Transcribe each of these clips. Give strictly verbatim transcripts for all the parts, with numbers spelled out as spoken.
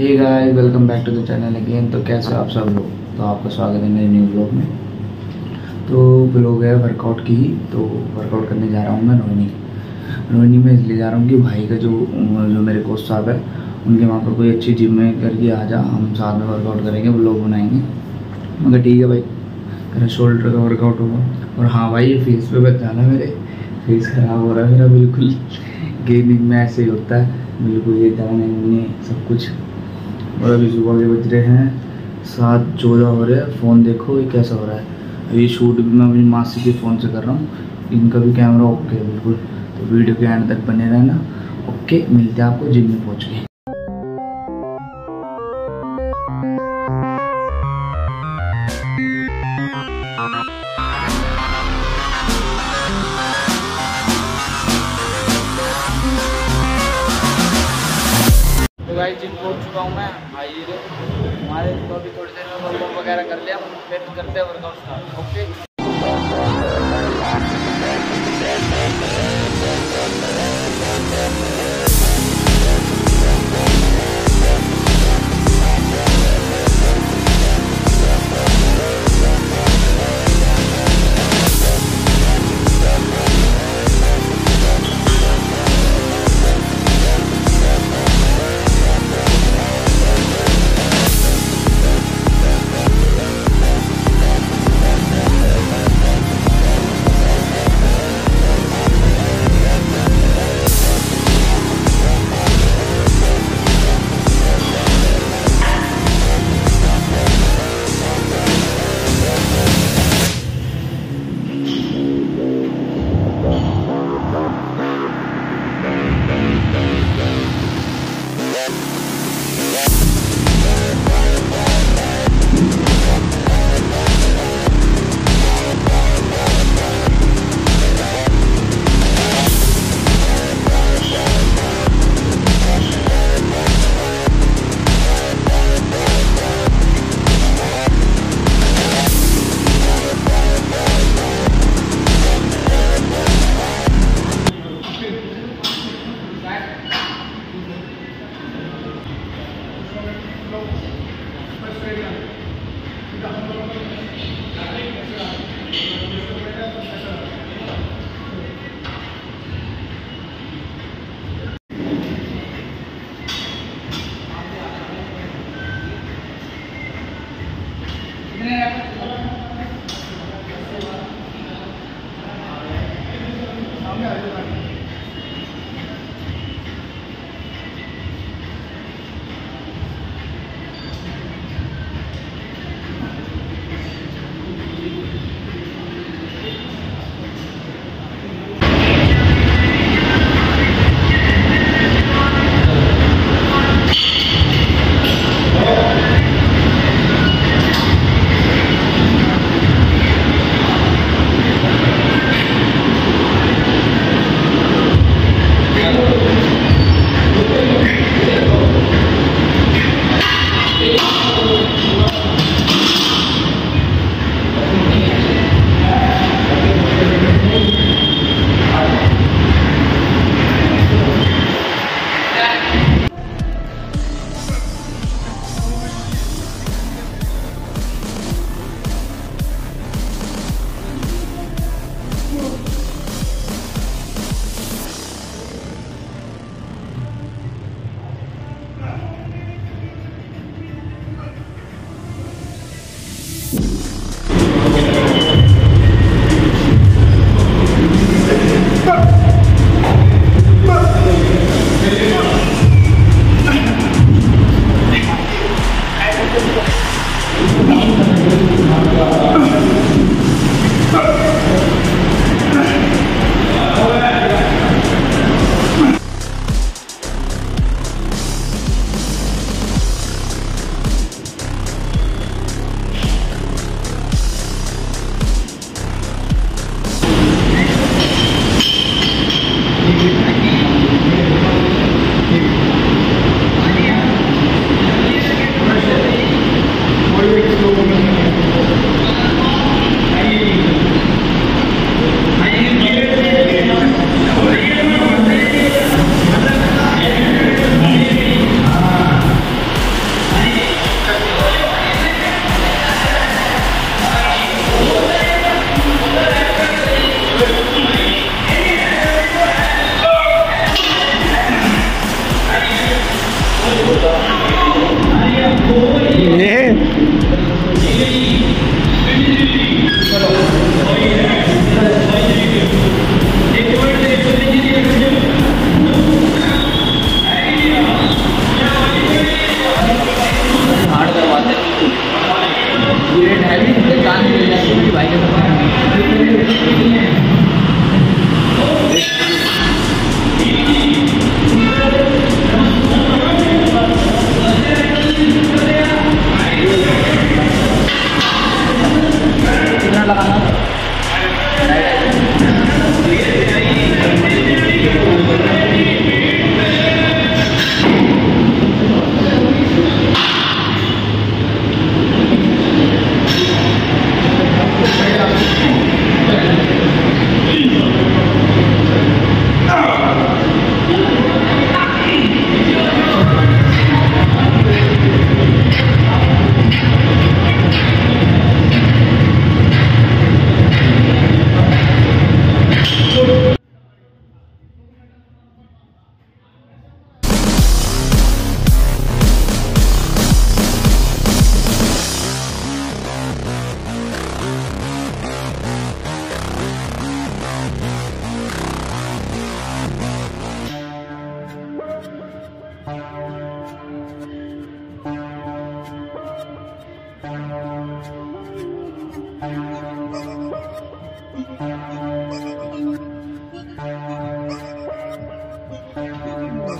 Hey guys, welcome back to the channel again. तो कैसे हो आप सब लोग? तो आपका स्वागत है मेरे न्यू ब्लॉग में। तो ब्लॉग है वर्कआउट की। तो वर्कआउट करने जा रहा हूँ मैं रोहिणी रोहिणी में इसलिए जा रहा हूँ कि भाई का जो जो मेरे कोच साहब है उनके वहाँ पर कोई अच्छी जिम में करके आ जा, हम साथ में वर्कआउट करेंगे, ब्लॉग बनाएंगे। मगर ठीक है भाई, मेरा शोल्डर का वर्कआउट होगा। और हाँ भाई, ये फेस पे बच जाना, मेरे फेस ख़राब हो रहा है मेरा बिल्कुल। गेमिंग में ऐसे ही होता है बिल्कुल, ये दाने मुने सब कुछ। और अभी सुबह के बज रहे हैं सात चौदह हो रहे हैं। फ़ोन देखो ये कैसा हो रहा है। अभी शूट भी मैं अपनी मासी के फ़ोन से कर रहा हूँ, इनका भी कैमरा ओके है बिल्कुल। तो वीडियो के एंड तक बने रहना। ओके, मिलते हैं आपको जिम में पहुँच के। तो भाई जिम पहुंच चुका हूँ मैं भाई। हमारे तो अभी थोड़ी देर में वर्कआउट वगैरह कर लिया, फिर करते हैं वर्कआउट स्टार्ट। ओके।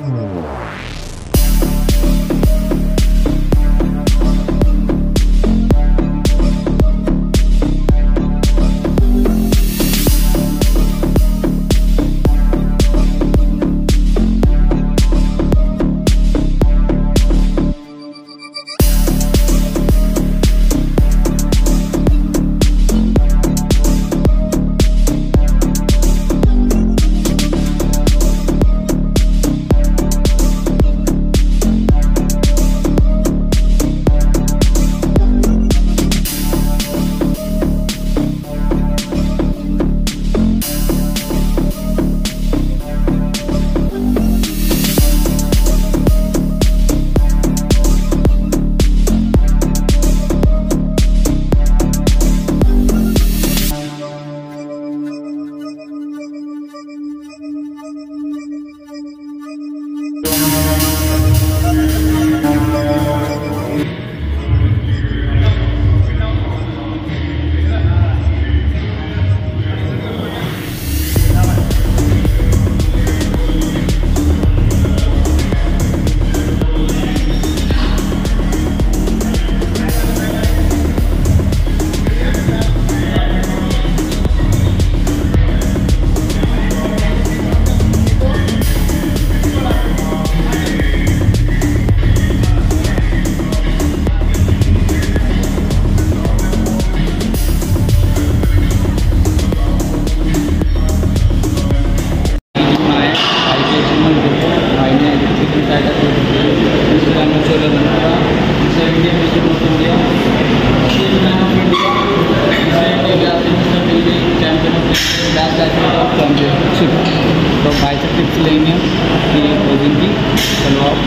तो भाई से टिप्स लेंगे कि कोचिंग की। चलो आप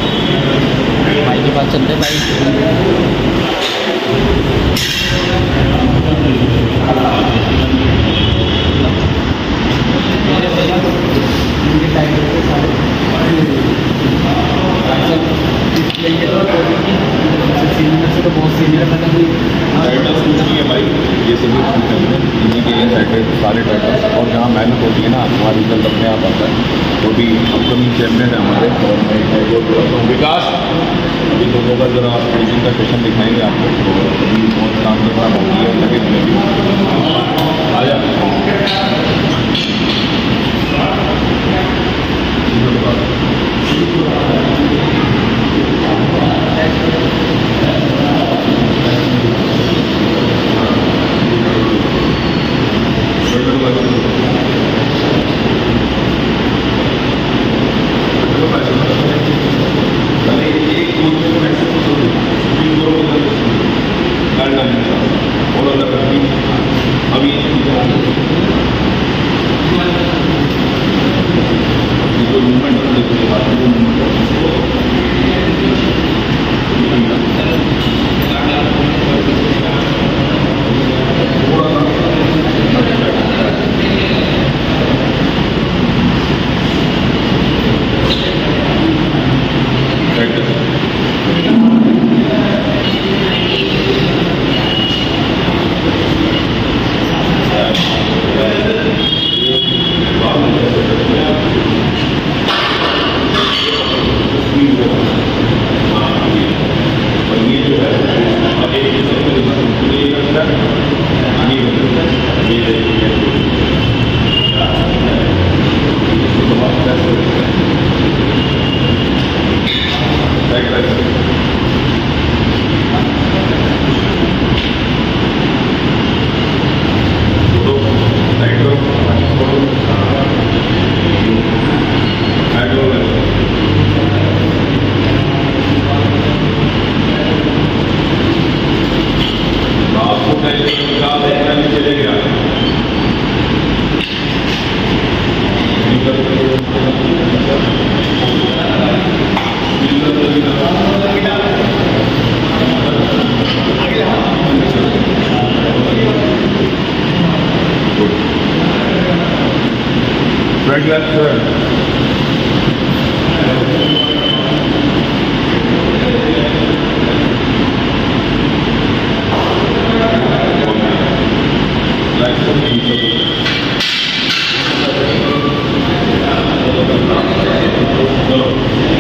भाई के पास चलते भाई। लेंगे तो सीनियर से तो बहुत सीनियर पता नहीं भाई, ये सभी इन्हीं के लिए साइटेड सारे टाइटल्स, और जहाँ मेहनत होती है ना हमारा रिजल्ट अपने आप आता है। तो भी अपकमिंग चैम्पियन है हमारे और विकास अभी लोगों का जरा ट्रेनिंग का सेशन दिखाएंगे आपको। तो अभी बहुत काम करना बाकी है, लगे आ जा। Right left turn. Left turn.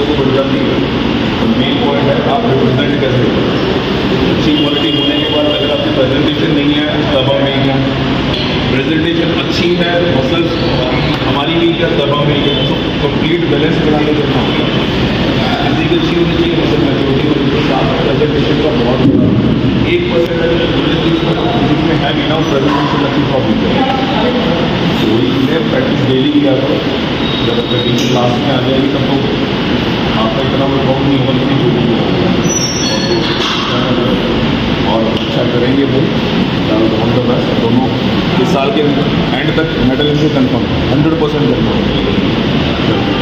तो बढ़ जाती है। और मेन पॉइंट है आप रिप्रेजेंट कैसे हो। अच्छी क्वालिटी होने के बाद अगर आपकी प्रेजेंटेशन नहीं है तब हम नहीं है, प्रेजेंटेशन अच्छी है मसल्स हमारी भी है तब हम नहीं है। तो कंप्लीट बैलेंस बनाने के काम फिजिक अच्छी होनी चाहिए, मसल मैच्योरिटी होनी चाहिए, साथ में प्रेजेंटेशन का बहुत बड़ा एक परसेंट में है भी ना प्रेजेंटेशन अच्छी टॉपिक है। तो वही चीज़ें प्रैक्टिस डेली किया करो। जब प्रैक्टिस क्लास में आ जाएगी तब तो आपका इतना वर्कआउट नहीं होगा जितनी जो और अच्छा करेंगे वो ऑन द बेस्ट। दोनों इस साल के एंड तक मेडल से कन्फर्म हंड्रेड परसेंट कन्फर्म।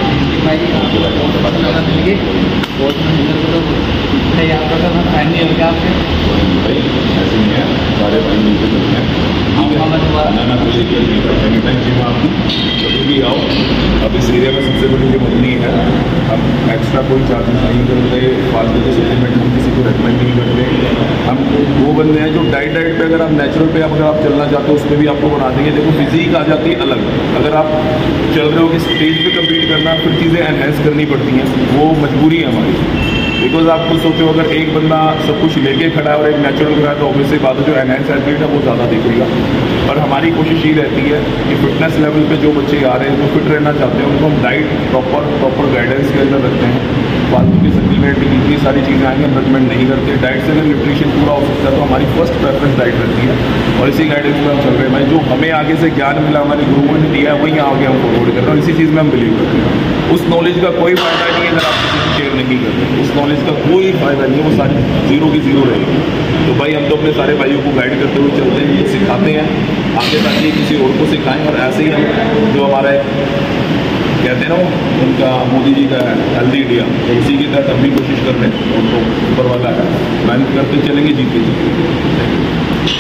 भाई ऐसे नहीं है, सारे भाई मिलकर करते हैं। ठीक है ना ना कोई दिक्कत नहीं है। एनी टाइम जिम आपकी कभी भी आओ। अब इस एरिया में सबसे बड़ी जो मदनी है, हम एक्स्ट्रा कोई चार्जेस नहीं करते, फालतू के सप्लीमेंट हम किसी को रेकमेंड नहीं करते। हम वो बंदे हैं जो डाइट डाइट पे अगर आप नेचुरल पे अगर आप चलना चाहते हो उसमें भी आपको बना देंगे। देखो फिजिक आ जाती है अलग, अगर आप चल रहे हो कि स्टेज पे कम्पीट करना फिर चीज़ें एनहेंस करनी पड़ती हैं, वो मजबूरी है हमारी। बिकॉज आप खुद सोचो अगर एक बंदा सब कुछ लेके खड़ा है और एक नेचुरल खड़ा है तो ऑब्वियसली बात है जो एनहेंस एथलीट है वो ज़्यादा दिखेगा। और हमारी कोशिश ये रहती है कि फिटनेस लेवल पे जो बच्चे आ रहे हैं जो फिट रहना चाहते हैं उनको हम डाइट प्रॉपर प्रॉपर गाइडेंस के अंदर रखते हैं। फालतू की सप्लीमेंट इतनी सारी चीज़ें आएंगी हम रिकमेंड नहीं करते। डाइट से अगर न्यूट्रिशन पूरा हो सकता है तो हमारी फर्स्ट प्रेफरेंस डाइट रहती है और इसी गाइडेंस में हम चल रहे हैं। भाई जो हमें आगे से ज्ञान मिला हमारे गुरुओं ने दिया है वही आगे हम फॉरवर्ड कर रहे हैं और इसी चीज़ में हम बिलीव करते हैं। उस नॉलेज का कोई फायदा नहीं है अगर आप किसी से शेयर नहीं करते, उस नॉलेज का कोई फायदा नहीं है, वो सारी जीरो की जीरो रहेगी। तो भाई हम तो अपने सारे भाइयों को गाइड करते हुए चलते हैं, ये सिखाते हैं आगे ताकि किसी और को सिखाएं। और ऐसे ही हम जो हमारा कहते हैं ना उनका मोदी जी का है हेल्दी इंडिया, तो उसी के तहत हम भी कोशिश करते हैं। उनको ऊपर वाला है मेहनत करते चलेंगे जीते चलेंगे।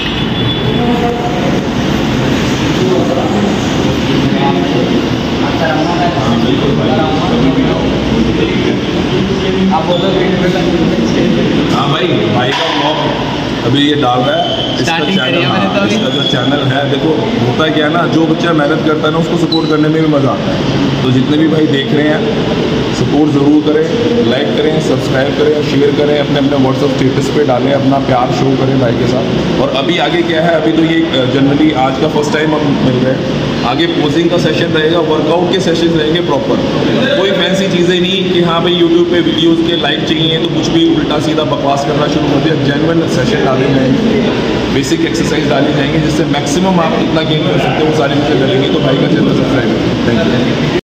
हाँ भाई भाई का ब्लॉग अभी ये डाल रहा है, इसका चैनल हाँ, इसका जो चैनल है देखो होता है क्या है ना, जो बच्चा मेहनत करता है ना उसको सपोर्ट करने में भी मज़ा आता है। तो जितने भी भाई देख रहे हैं सपोर्ट ज़रूर करें, लाइक करें, सब्सक्राइब करें, शेयर करें, अपने अपने व्हाट्सअप स्टेटस पे डालें, अपना प्यार शो करें भाई के साथ। और अभी आगे क्या है, अभी तो ये जनरली आज का फर्स्ट टाइम हम मिल रहे हैं, आगे पोजिंग का सेशन रहेगा, वर्कआउट के सेशन रहेंगे प्रॉपर, कोई फैंसी चीज़ें नहीं कि हाँ भाई यूट्यूब पे वीडियोज़ के लाइक चाहिए तो कुछ भी उल्टा सीधा बकवास करना शुरू कर दिया। जेन्युइन सेशन डाले जाएंगे, बेसिक एक्सरसाइज डाली जाएंगी जिससे मैक्सिमम आप कितना गेन कर सकते हो वो सारी चीज़ें करेंगे। तो भाई का चैनल सब्सक्राइब करें। Thank you.